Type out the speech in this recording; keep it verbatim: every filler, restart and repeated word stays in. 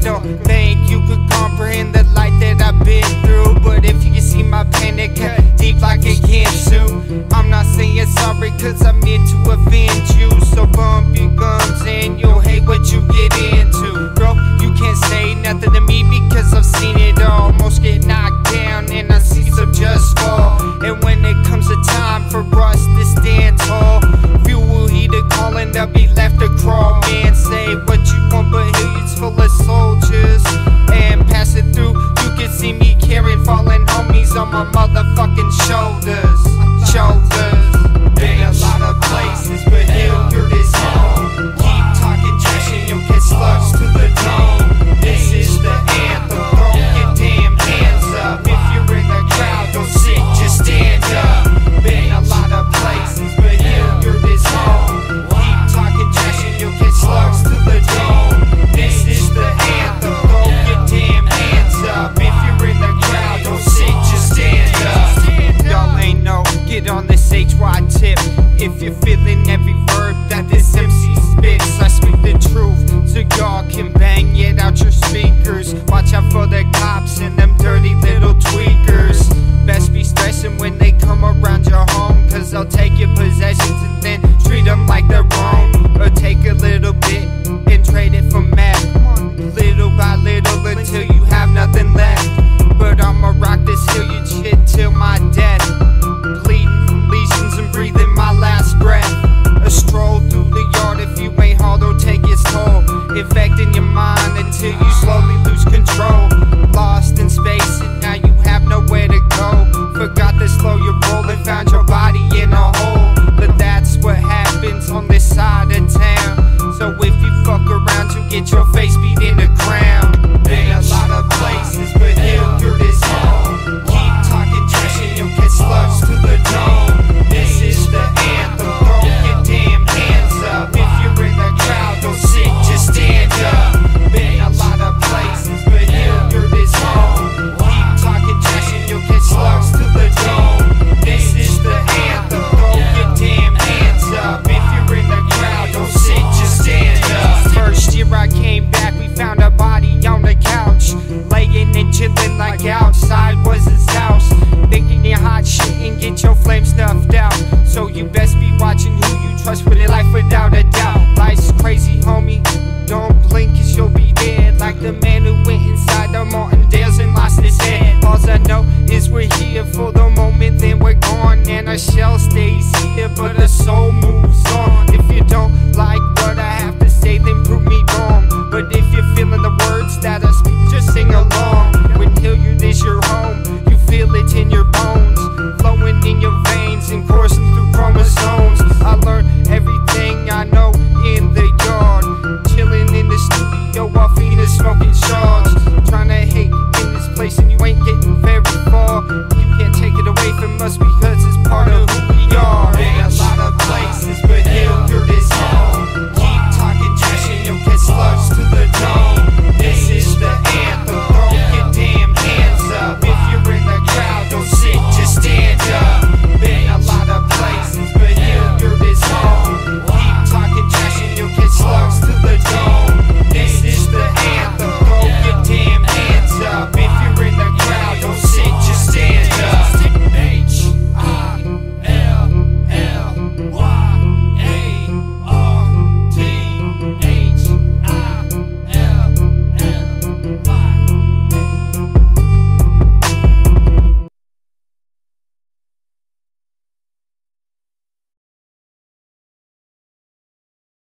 don't think you could comprehend the light that I've been through. But if you can see my pain, it cut deep like a kintsugi. I'm not saying sorry cause I'm here to avenge you. So bump your gums and you'll hate what you get into. Bro, you can't say nothing to me because I've seen it all. Most get knocked down and I see some just fall. And when it comes to time for us to stand tall, few will heed the call and they'll be left to crawl. Man, say what you want, but Hillyard's full of soldiers. And pass it through, you can see me carrying fallen homies on my motherfucking shoulders. Shoulders. Been a lot of places, but Hillyard is home. Keep talking trash and you'll get slugs to the dome. This is the anthem, throw your damn hands up. If you're in the crowd, don't sit, just stand up. Been a lot of places, but Hillyard is home. Keep talking trash and you'll get slugs to the dome. This is the anthem, throw your damn hands up. If you're in the crowd, don't sit, just stand up. Y'all ain't no, get on this H Y tip. If you're feeling every verb that this M C spits, I speak the truth, so y'all can bang it out your speakers. Watch out for the cops and them dirty little tweakers. Best be stressing when they come around your home, cause they'll take your possessions and then treat them like their own. Or take a little bit and trade it for meth, little by little until you have nothing left. But I'ma rock this Hillyard shit till my death, bleeding from lesions and breathing my last breath. A stroll through the yard, if you ain't hard, it'll take its toll, infecting your mind until you slowly lose control. Lost in space and now you have nowhere to go. Forgot to slow your roll and found your body in a hole. But that's what happens on this side of town. So if you fuck around, you get your face beat in the ground. Been a lot of places, but Hillyard